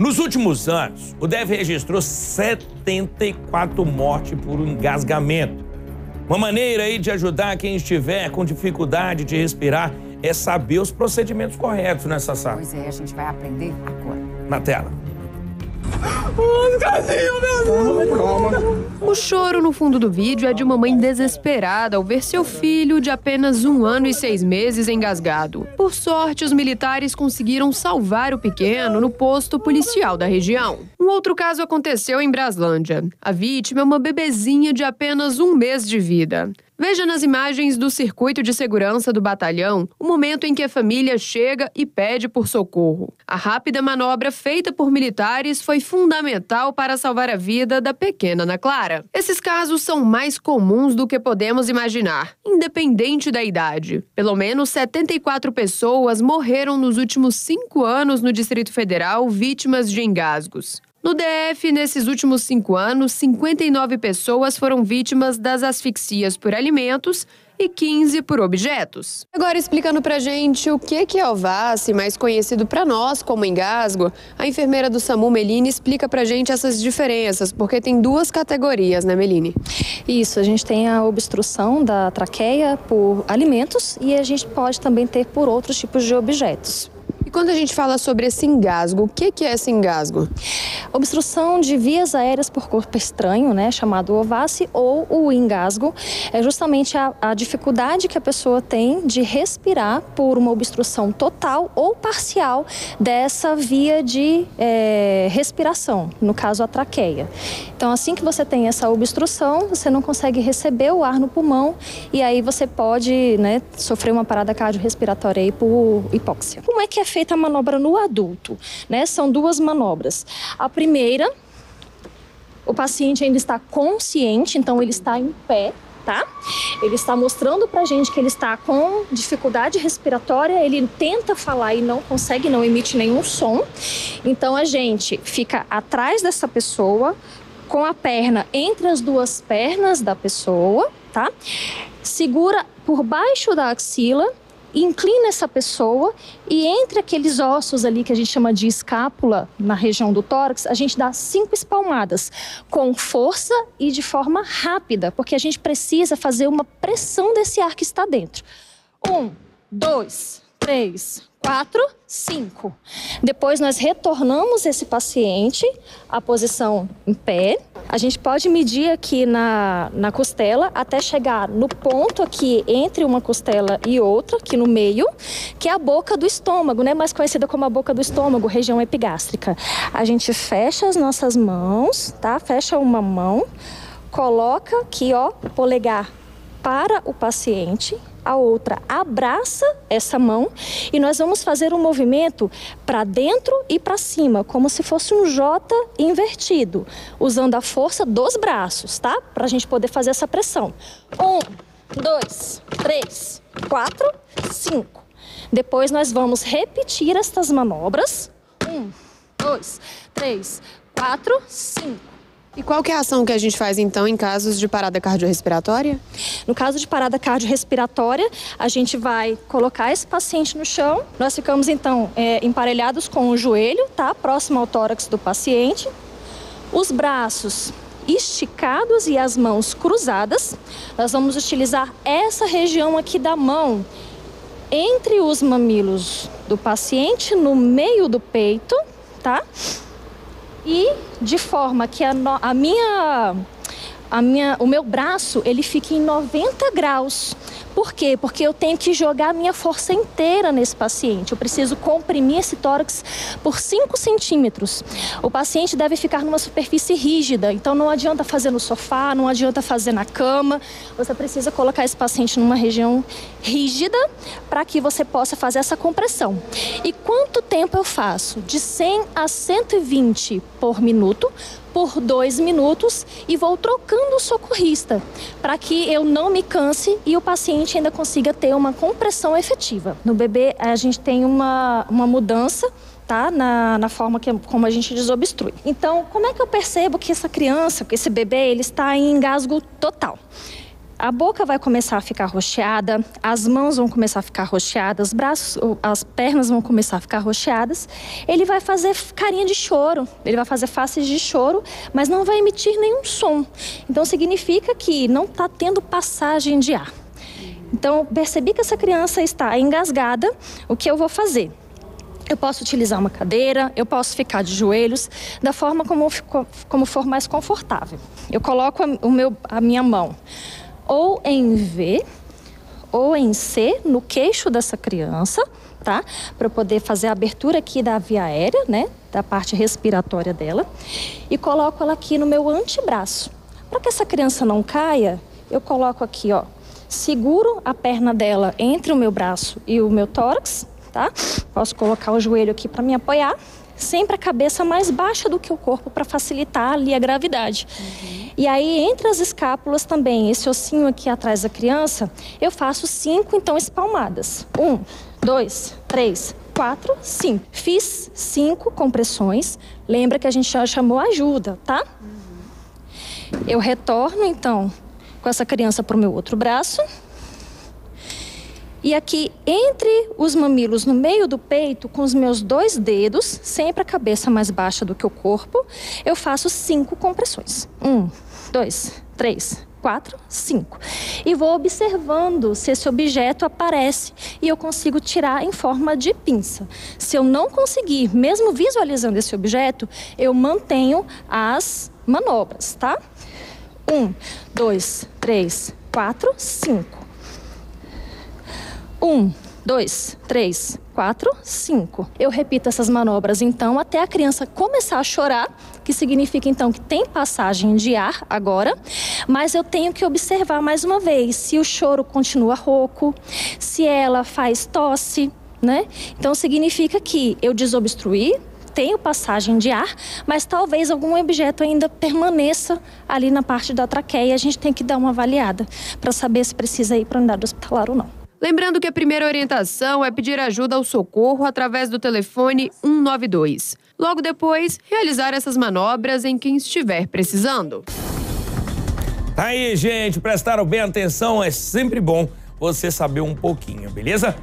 Nos últimos anos, o DF registrou 74 mortes por engasgamento. Uma maneira aí de ajudar quem estiver com dificuldade de respirar é saber os procedimentos corretos nessa sala. Pois é, a gente vai aprender agora. Na tela. O choro no fundo do vídeo é de uma mãe desesperada ao ver seu filho de apenas 1 ano e 6 meses engasgado. Por sorte, os militares conseguiram salvar o pequeno no posto policial da região. Um outro caso aconteceu em Braslândia. A vítima é uma bebezinha de apenas 1 mês de vida. Veja nas imagens do circuito de segurança do batalhão o momento em que a família chega e pede por socorro. A rápida manobra feita por militares foi fundamental para salvar a vida da pequena Ana Clara. Esses casos são mais comuns do que podemos imaginar, independente da idade. Pelo menos 74 pessoas morreram nos últimos 5 anos no Distrito Federal vítimas de engasgos. No DF, nesses últimos 5 anos, 59 pessoas foram vítimas das asfixias por alimentos e 15 por objetos. Agora, explicando pra gente o que é o VASS, mais conhecido pra nós como engasgo, a enfermeira do SAMU, Meline, explica pra gente essas diferenças, porque tem 2 categorias, né, Meline? Isso, a gente tem a obstrução da traqueia por alimentos e a gente pode também ter por outros tipos de objetos. E quando a gente fala sobre esse engasgo, o que é esse engasgo? Obstrução de vias aéreas por corpo estranho, né, chamado OVASS, ou o engasgo, é justamente a dificuldade que a pessoa tem de respirar por uma obstrução total ou parcial dessa via de respiração, no caso a traqueia. Então, assim que você tem essa obstrução, você não consegue receber o ar no pulmão e aí você pode, né, sofrer uma parada cardiorrespiratória aí por hipóxia. Como é que é feita a manobra no adulto, né? São 2 manobras. A primeira, o paciente ainda está consciente, então ele está em pé, tá? Ele está mostrando pra gente que ele está com dificuldade respiratória, ele tenta falar e não consegue, não emite nenhum som. Então a gente fica atrás dessa pessoa, com a perna entre as 2 pernas da pessoa, tá? Segura por baixo da axila, inclina essa pessoa e entre aqueles ossos ali que a gente chama de escápula, na região do tórax, a gente dá 5 espalmadas, com força e de forma rápida, porque a gente precisa fazer uma pressão desse ar que está dentro. 1, 2, 3, 4, 5. Depois nós retornamos esse paciente à posição em pé. A gente pode medir aqui na costela até chegar no ponto aqui entre uma costela e outra, aqui no meio, que é a boca do estômago, né? Mais conhecida como a boca do estômago, região epigástrica. A gente fecha as nossas mãos, tá? Fecha uma mão, coloca aqui, ó, polegar para o paciente, a outra abraça essa mão e nós vamos fazer um movimento para dentro e para cima, como se fosse um J invertido, usando a força dos braços, tá? Para a gente poder fazer essa pressão. 1, 2, 3, 4, 5. Depois nós vamos repetir estas manobras. 1, 2, 3, 4, 5. E qual que é a ação que a gente faz, então, em casos de parada cardiorrespiratória? No caso de parada cardiorrespiratória, a gente vai colocar esse paciente no chão. Nós ficamos, então, emparelhados com o joelho, tá? Próximo ao tórax do paciente. Os braços esticados e as mãos cruzadas. Nós vamos utilizar essa região aqui da mão, entre os mamilos do paciente, no meio do peito, tá? E de forma que o meu braço, ele fique em 90 graus. Por quê? Porque eu tenho que jogar a minha força inteira nesse paciente. Eu preciso comprimir esse tórax por 5 centímetros. O paciente deve ficar numa superfície rígida. Então não adianta fazer no sofá, não adianta fazer na cama. Você precisa colocar esse paciente numa região rígida para que você possa fazer essa compressão. E quanto tempo eu faço? De 100 a 120 por minuto, por 2 minutos, e vou trocando o socorrista para que eu não me canse e o paciente ainda consiga ter uma compressão efetiva. No bebê a gente tem uma mudança, tá? Na forma como a gente desobstrui. Então, como é que eu percebo que essa criança, que esse bebê, ele está em engasgo total? A boca vai começar a ficar roxeada, as mãos vão começar a ficar roxeadas, os braços, as pernas vão começar a ficar roxeadas. Ele vai fazer carinha de choro, ele vai fazer faces de choro, mas não vai emitir nenhum som. Então significa que não está tendo passagem de ar. Então percebi que essa criança está engasgada, o que eu vou fazer? Eu posso utilizar uma cadeira, eu posso ficar de joelhos, da forma como for mais confortável. Eu coloco a minha mão ou em V ou em C no queixo dessa criança, tá? Para eu poder fazer a abertura aqui da via aérea, né? Da parte respiratória dela. E coloco ela aqui no meu antebraço. Para que essa criança não caia, eu coloco aqui, ó. Seguro a perna dela entre o meu braço e o meu tórax, tá? Posso colocar o joelho aqui para me apoiar. Sempre a cabeça mais baixa do que o corpo para facilitar ali a gravidade. E aí, entre as escápulas também, esse ossinho aqui atrás da criança, eu faço 5, então, espalmadas. 1, 2, 3, 4, 5. Fiz 5 compressões. Lembra que a gente já chamou ajuda, tá? Eu retorno, então, com essa criança para o meu outro braço. E aqui, entre os mamilos, no meio do peito, com os meus 2 dedos, sempre a cabeça mais baixa do que o corpo, eu faço 5 compressões. 1, 2, 3, 4, 5. E vou observando se esse objeto aparece e eu consigo tirar em forma de pinça. Se eu não conseguir, mesmo visualizando esse objeto, eu mantenho as manobras, tá? 1, 2, 3, 4, 5. 1, 2, 3, 4, 5. Eu repito essas manobras, então, até a criança começar a chorar, que significa, então, que tem passagem de ar agora, mas eu tenho que observar mais uma vez se o choro continua rouco, se ela faz tosse, né? Então, significa que eu desobstruí, tenho passagem de ar, mas talvez algum objeto ainda permaneça ali na parte da traqueia. A gente tem que dar uma avaliada para saber se precisa ir para a unidade hospitalar ou não. Lembrando que a primeira orientação é pedir ajuda ao socorro através do telefone 192. Logo depois, realizar essas manobras em quem estiver precisando. Aí, gente, prestaram bem atenção, é sempre bom você saber um pouquinho, beleza?